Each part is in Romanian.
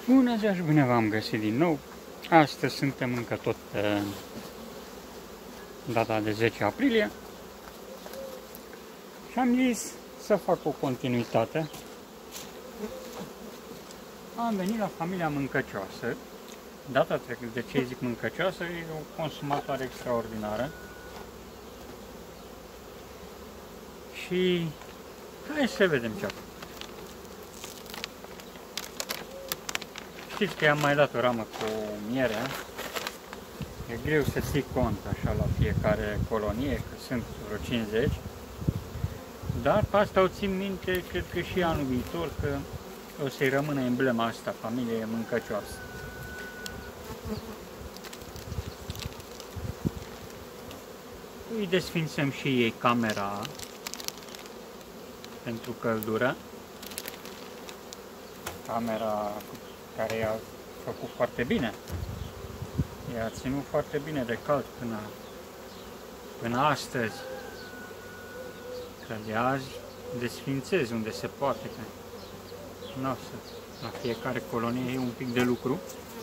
Bună ziua și bine v-am găsit din nou. Astăzi suntem încă tot pe data de 10 aprilie și am zis să fac o continuitate. Am venit la familia Mâncăcioasă. Data trecută, de ce zic Mâncăcioasă, e o consumatoare extraordinară. Și hai să vedem ce a făcut. Știți că i-am mai dat o ramă cu miere. E greu să ții cont așa la fiecare colonie, că sunt vreo 50. Dar pe asta o țin minte, cred că și anul viitor, că o să-i rămână emblema asta, familie Mâncăcioasă. Îi desfințăm și ei camera pentru căldură. Camera care i-a făcut foarte bine. I-a ținut foarte bine de cald până astăzi. Că de azi desfințez unde se poate. Că la fiecare colonie e un pic de lucru.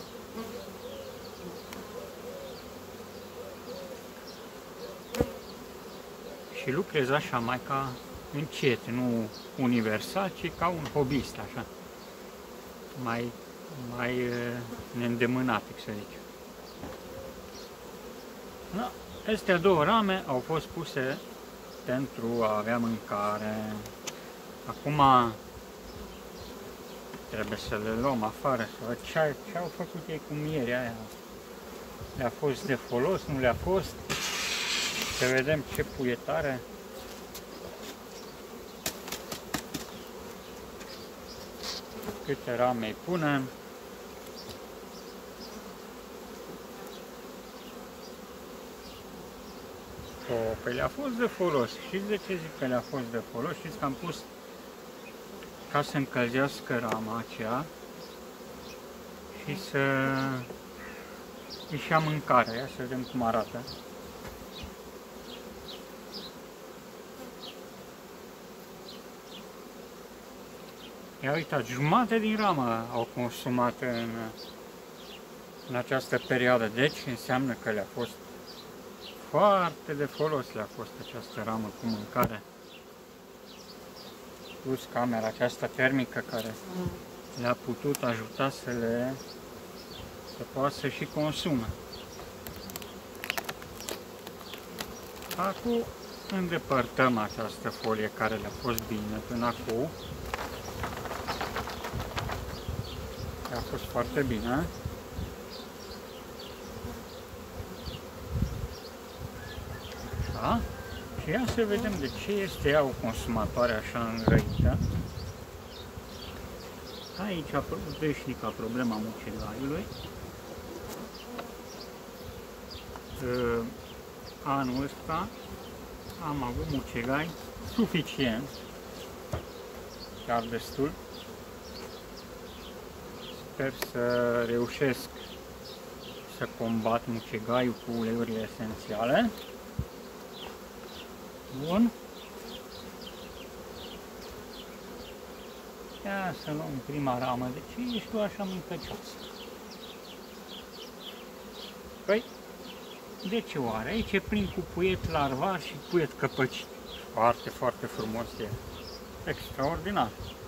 Și lucrez așa mai ca încet, nu universal, ci ca un hobbyist, așa. Mai neîndemânatic, să zic. Da, astea două rame au fost puse pentru a avea mâncare. Acum trebuie să le luăm afară, să văd ce au făcut ei cu mierea aia. Le-a fost de folos, nu le-a fost? Să vedem ce puietare. Câte rame îi punem. Păi le-a fost de folos. Știți de ce zic că le-a fost de folos? Știți că am pus ca să încălzească rama aceea și să își ia mâncarea. Ia să vedem cum arată. Ia uitați, jumătate din ramă au consumat în această perioadă, deci înseamnă că le-a fost foarte de folos, le-a fost această ramă cu mâncare. Plus camera aceasta termică care le-a putut ajuta să poată să și consume. Acum îndepărtăm această folie care le-a fost bine până acum. A fost foarte bine. Așa. Și ia să vedem de ce este ea o consumatoare așa înrăită. Aici a apărut veșnica problema mucegaiului. Anul ăsta am avut mucegai suficient, chiar destul. Sper să reușesc să combat mucegaiul cu uleiurile esențiale. Bun. Ia să luăm prima ramă. De ce ești tu așa mâncăcioasă? Păi, de ce oare? Aici e plin cu puiet larvar și puiet căpăcit. Foarte, foarte frumos e. Extraordinar.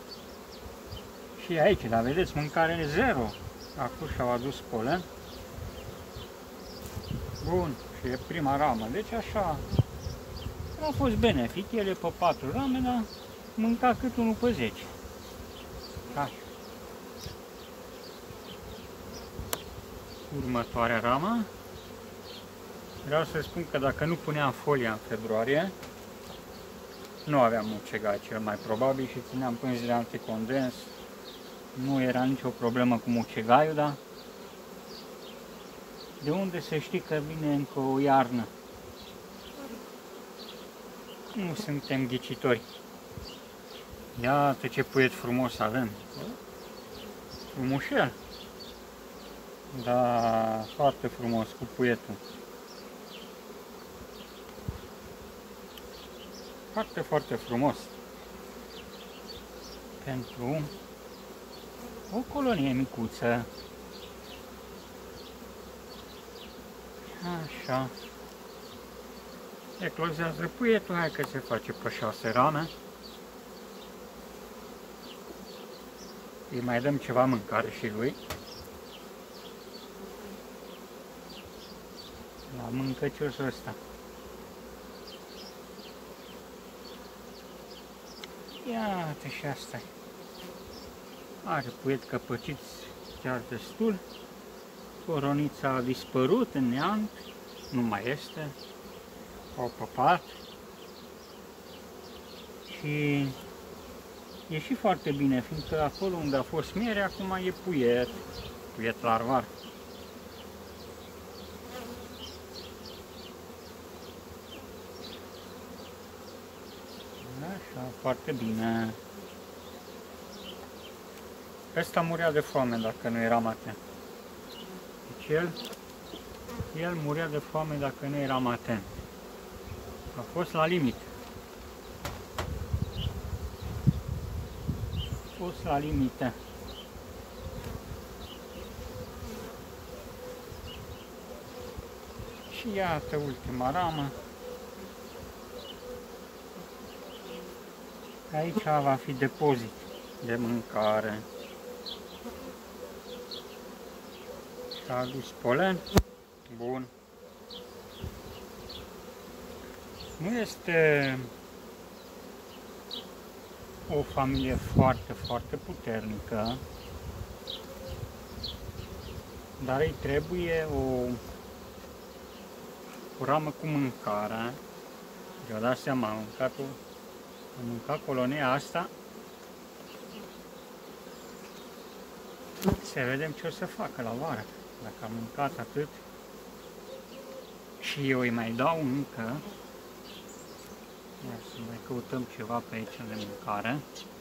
Și aici, dar vedeți, mâncare zero. Acum și-au adus polen. Bun, și e prima ramă. Deci așa, a fost benefic. Ele pe 4 rame, dar mânca cât unul pe 10. Așa. Următoarea ramă. Vreau să spun că dacă nu puneam folia în februarie, nu aveam mucegai cel mai probabil și țineam pânzile anticondens. Nu era nicio problemă cu mucegaiul, dar de unde să știi că vine încă o iarnă? Nu suntem ghicitori. Iată ce puiet frumos avem. Frumușel. Da, foarte frumos cu puietul. Foarte, foarte frumos. Pentru O colonie micuță. Așa. Eclozează puietul, hai că se face pe 6 rame. Îi mai dăm ceva mâncare și lui. La mâncăciosul ăsta. Iată și asta. Are puiet căpăciți chiar destul. Coronița a dispărut în neant. Nu mai este. Au păpat. Și e și foarte bine, fiindcă acolo unde a fost miere, acum e puiet. Puiet larvar. Așa, foarte bine. Ăsta murea de foame dacă nu eram atent. Deci el murea de foame dacă nu eram atent. A fost la limită. A fost la limită. Și iată ultima ramă. Aici va fi depozit de mâncare. S-a adus polen. Bun. Nu este o familie foarte, foarte puternică, dar îi trebuie o ramă cu mâncare. Eu dat seama, am mâncat colonia asta. Să vedem ce o să facă la vară. Dacă am mâncat atât și eu îi mai dau încă. Ia să mai căutăm ceva pe aici de mâncare.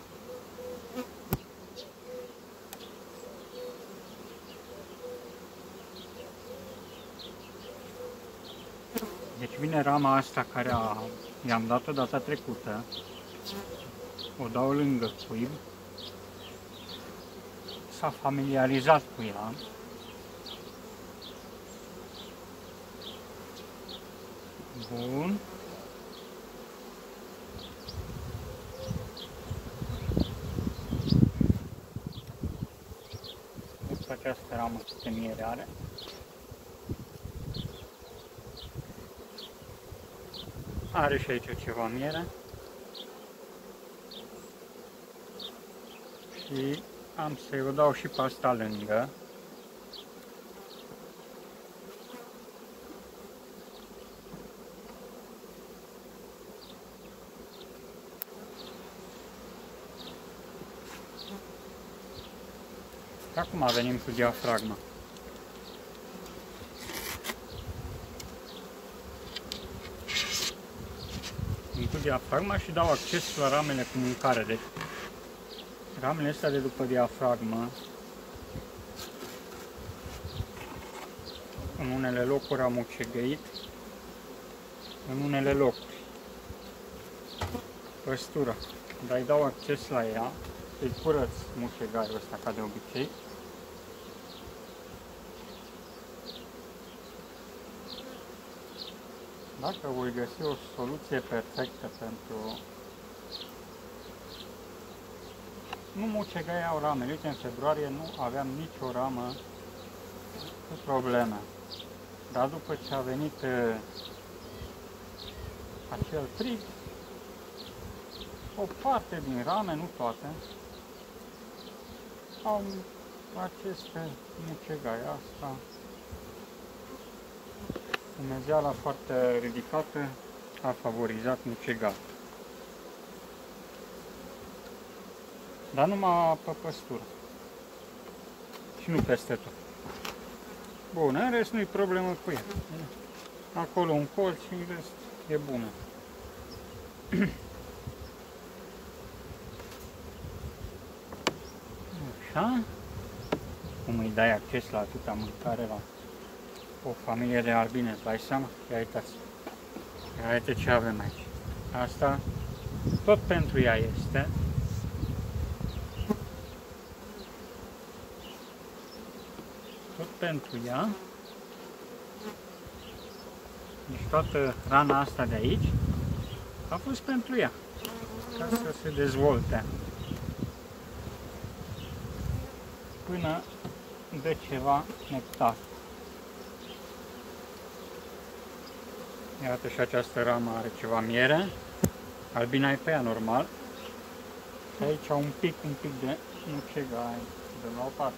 Deci vine rama asta care i-am dat-o data trecută. O dau lângă cuib. S-a familiarizat cu ea. Bun. După această ramă câte miere are. Are și aici ceva miere. Și am să-i o dau și pe asta lângă. Acum venim cu diafragma. Vin cu diafragma și dau acces la ramele cu mâncare. Deci, ramele astea de după diafragmă, în unele locuri am mucegăit, în unele locuri păstură, dar îi dau acces la ea, îi curăț mucegaiul ăsta ca de obicei. Dacă voi găsi o soluție perfectă pentru... Nu mucegaiau ramele, uite, în februarie nu aveam nicio ramă cu probleme. Dar după ce a venit acel frig, o parte din rame, nu toate, au aceste mucegai. Asta, umezeala foarte ridicată a favorizat mucegai. Dar numai pe păstură. Și nu peste tot. Bun, în rest nu-i problemă cu ea. Acolo un colț și în rest e bună. Așa. Cum îi dai acces la atâta mâncare la o familie de albine, îți dai seama? Ia uitați. Ia uite ce avem aici. Asta tot pentru ea este. tot pentru ea. Deci toată rana asta de aici a fost pentru ea, ca să se dezvolte până dă ceva nectar. Iată, și această ramă are ceva miere. Albina e pe ea normal. Și aici un pic de mucegai. Dăm la o parte.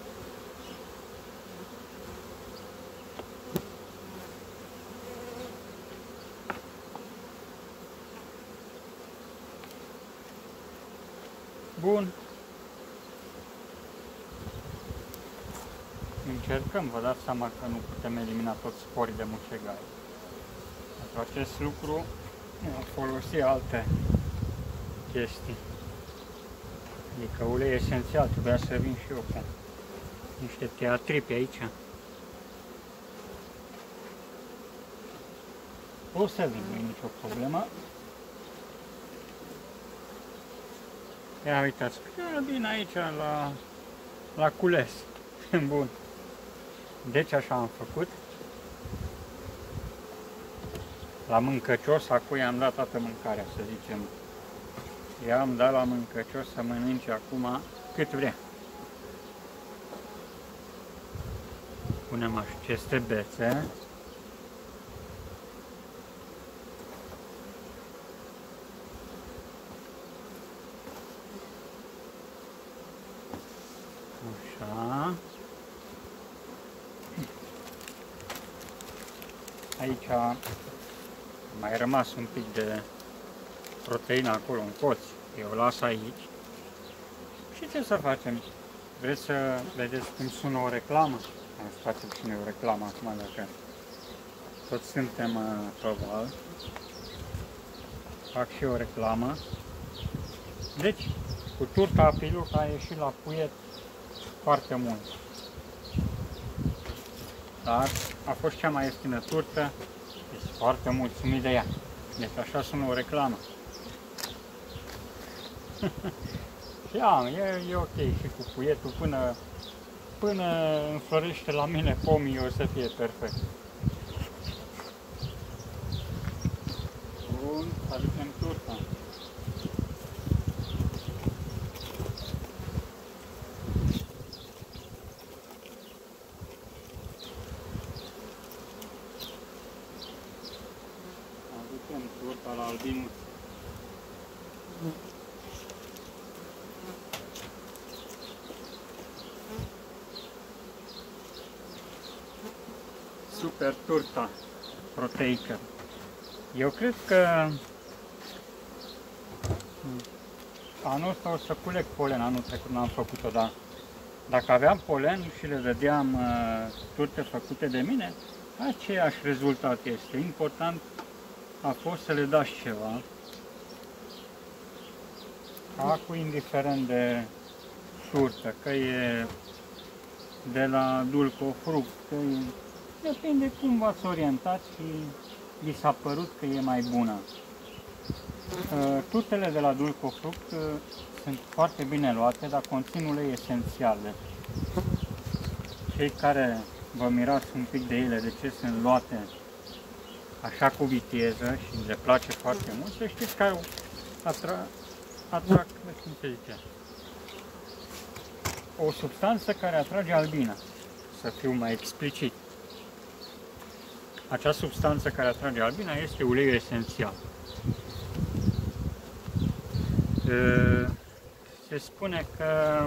Bun. Încercăm, vă dați seama că nu putem elimina toți sporii de mucegai. Pentru acest lucru vom folosi alte chestii. Adică ulei esențial, trebuia să vin și eu cu niște teatripi aici. O să vin, nu e nicio problemă. Ia uitați, bine aici la cules. Bun. Deci așa am făcut. La mâncăcios, acum i-am dat toată mâncarea, să zicem. I-am dat la mâncăcios să mănânce acum cât vrea. Punem aceste bețe. Așa. Aici a mai rămas un pic de proteină acolo în colț. Eu o las aici. Și ce să facem? Vreți să vedeți cum sună o reclamă? Am să facem și noi o reclamă acum, dacă toți suntem pe val. Fac și o reclamă. Deci, cu turta Apiluca a ieșit la puiet foarte mult. Dar a fost cea mai ieftină turtă. Deci foarte mulțumit de ea. Deci așa sună o reclamă. Și e ok și cu puietul până înflorește la mine pomii, o să fie perfect. Bun, aducem turta. Aducem turta la albinul. Super turta proteică. Eu cred că anul ăsta o să culeg polen, anul trecut n-am făcut-o, dar dacă aveam polen și le dădeam turte făcute de mine, aceeași rezultat este. Important a fost să le dați ceva. Acum, indiferent de turtă, că e de la dulcofruct, că e, depinde cum v-ați orientat și vi s-a părut că e mai bună. Turtele de la dulcofruct sunt foarte bine luate, dar conțin ulei esențiale. Cei care vă mirați un pic de ele, de ce sunt luate așa cu viteză și le place foarte mult, să știți că atrag, cum se zice, o substanță care atrage albina, să fiu mai explicit. Acea substanță care atrage albina este uleiul esențial. Se spune că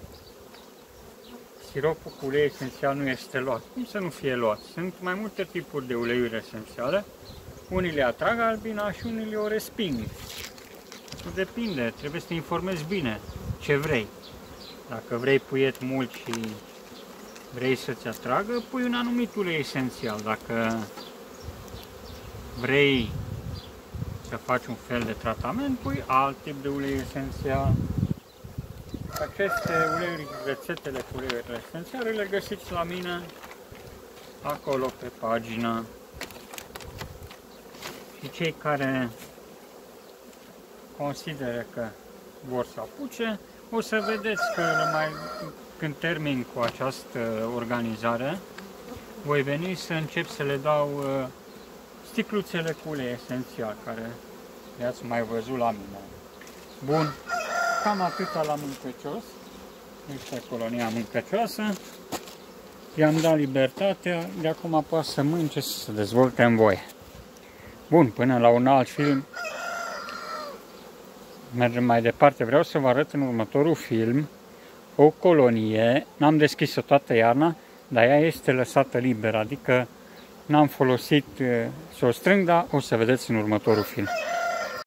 siropul cu ulei esențial nu este luat. Cum să nu fie luat? Sunt mai multe tipuri de uleiuri esențiale. Unii le atrag albina și unii o resping. Depinde, trebuie să te informezi bine ce vrei. Dacă vrei puiet mult și vrei să-ți atragă, pui un anumit ulei esențial. Dacă vrei să faci un fel de tratament, pui alt tip de ulei esențial. Aceste uleiuri, rețetele cu uleiurile esențiale le găsiți la mine acolo pe pagină. Și cei care consideră că vor să apuce, o să vedeți că când termin cu această organizare, voi veni să încep să le dau sticluțele cu ulei esențial, care le-ați mai văzut la mine. Bun, cam atâta la mâncăcios. Este colonia mâncăcioasă. I-am dat libertatea, de acum poate să mânce, să se dezvolte în voie. Bun, până la un alt film mergem mai departe. Vreau să vă arăt în următorul film o colonie. N-am deschis-o toată iarna, dar ea este lăsată liberă, adică n-am folosit să o strâng, dar o să vedeți în următorul film.